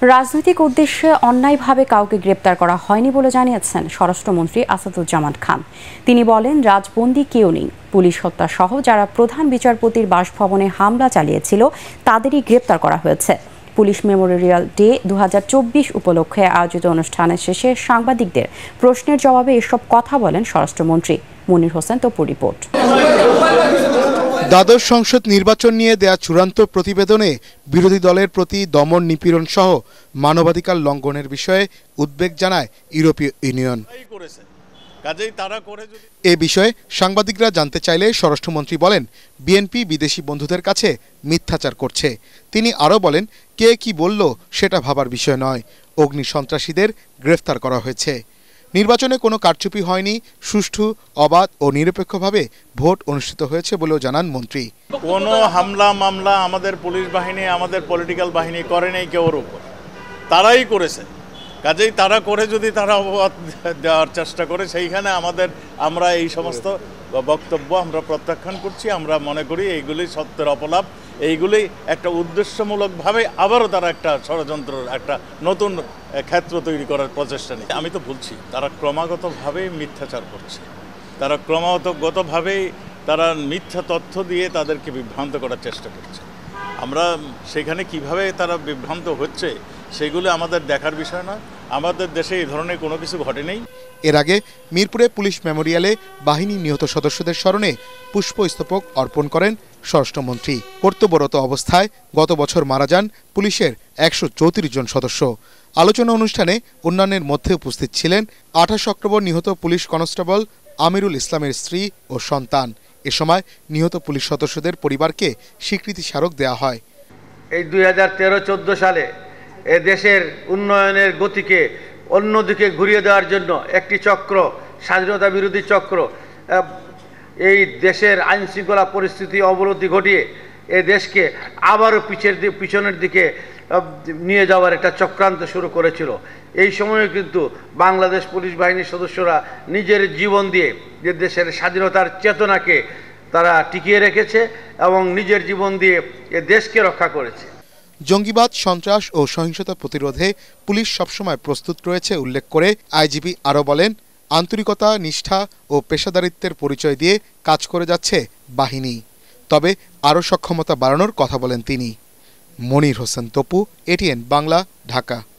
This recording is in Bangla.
রাজনৈতিক উদ্দেশ্যে অন্যায়ভাবে কাউকে গ্রেপ্তার করা হয়নি বলে জানিয়েছেন স্বরাষ্ট্রমন্ত্রী আসাদুজ্জামান খান। তিনি বলেন, রাজবন্দী কেউ নেই। পুলিশ হত্যা সহ যারা প্রধান বিচারপতির বাসভবনে হামলা চালিয়েছিল তাদেরই গ্রেপ্তার করা হয়েছে। পুলিশ মেমোরিয়াল ডে 2024 উপলক্ষে আয়োজিত অনুষ্ঠানের শেষে সাংবাদিকদের প্রশ্নের জবাবে এসব কথা বলেন স্বরাষ্ট্রমন্ত্রী। মনির হোসেন তপুর রিপোর্ট। দ্বাদশ সংসদ নির্বাচন নিয়ে দেয়া চূড়ান্ত প্রতিবেদনে বিরোধী দলের প্রতি দমন নিপীড়ন সহ মানবাধিকার লঙ্ঘনের বিষয়ে উদ্বেগ জানায় ইউরোপীয় ইউনিয়ন। এ বিষয়ে সাংবাদিকরা জানতে চাইলে স্বরাষ্ট্রমন্ত্রী বলেন, বিএনপি বিদেশি বন্ধুদের কাছে মিথ্যাচার করছে। তিনি আরও বলেন, কে কি বলল সেটা ভাবার বিষয় নয়। অগ্নি সন্ত্রাসীদের গ্রেফতার করা হয়েছে। নির্বাচনে কোনো কারচুপি হয়নি, সুষ্ঠু, অবাধ ও নিরপেক্ষভাবে ভোট অনুষ্ঠিত হয়েছে বলেও জানান মন্ত্রী। কোনো হামলা মামলা আমাদের পুলিশ বাহিনী, আমাদের পলিটিক্যাল বাহিনী করে নেই কেউর উপর, তারাই করেছে। কাজেই তারা করে যদি তারা অববাদ দেওয়ার চেষ্টা করে, সেইখানে আমরা এই সমস্ত বক্তব্য আমরা প্রত্যাখ্যান করছি। আমরা মনে করি এইগুলি সত্যের অপলাপ, এইগুলি একটা উদ্দেশ্যমূলকভাবে আবারও তারা একটা ষড়যন্ত্র, একটা নতুন ক্ষেত্র তৈরি করার প্রচেষ্টা নিচ্ছে। আমি তো বলছি তারা ক্রমাগতভাবে মিথ্যাচার করছে, তারা ক্রমাগতভাবেই তারা মিথ্যা তথ্য দিয়ে তাদেরকে বিভ্রান্ত করার চেষ্টা করছে। আমরা সেখানে কিভাবে তারা বিভ্রান্ত হচ্ছে সেগুলো আমাদের দেখার বিষয় নয়। আমাদের দেশে এই ধরনের কোনো কিছু ঘটেনি। এর আগে মিরপুরে পুলিশ মেমোরিয়ালে বাহিনী নিহত সদস্যদের স্মরণে পুষ্পস্তবক অর্পণ করেন স্বরাষ্ট্রমন্ত্রী। কর্তব্যরত অবস্থায় গত বছর মারা যান পুলিশের 134 জন সদস্য। আলোচনা অনুষ্ঠানে অন্যান্যের মধ্যে উপস্থিত ছিলেন 28 অক্টোবর নিহত পুলিশ কনস্টেবল আমিরুল ইসলামের স্ত্রী ও সন্তান। এ সময় নিহত পুলিশ সদস্যদের পরিবারকে স্বীকৃতি স্মারক দেওয়া হয়। এই 2013-14 সালে এ দেশের উন্নয়নের গতিকে অন্যদিকে ঘুরিয়ে দেওয়ার জন্য একটি চক্র, স্বাধীনতা বিরোধী চক্র, এই দেশের আইনশৃঙ্খলা পরিস্থিতি অবনতি ঘটিয়ে এ দেশকে আবারও পিছনের দিকে নিয়ে যাওয়ার একটা চক্রান্ত শুরু করেছিল। এই সময়ে কিন্তু বাংলাদেশ পুলিশ বাহিনীর সদস্যরা নিজের জীবন দিয়ে যে দেশের স্বাধীনতার চেতনাকে তারা টিকিয়ে রেখেছে এবং নিজের জীবন দিয়ে এ দেশকে রক্ষা করেছে। জঙ্গিবাদ, সন্ত্রাস ও সহিংসতা প্রতিরোধে পুলিশ সবসময় প্রস্তুত রয়েছে উল্লেখ করে আইজিপি আরও বলেন, আন্তরিকতা, নিষ্ঠা ও পেশাদারিত্বের পরিচয় দিয়ে কাজ করে যাচ্ছে বাহিনী। তবে আরও সক্ষমতা বাড়ানোর কথা বলেন তিনি। মনির হোসেন তপু, ATN বাংলা, ঢাকা।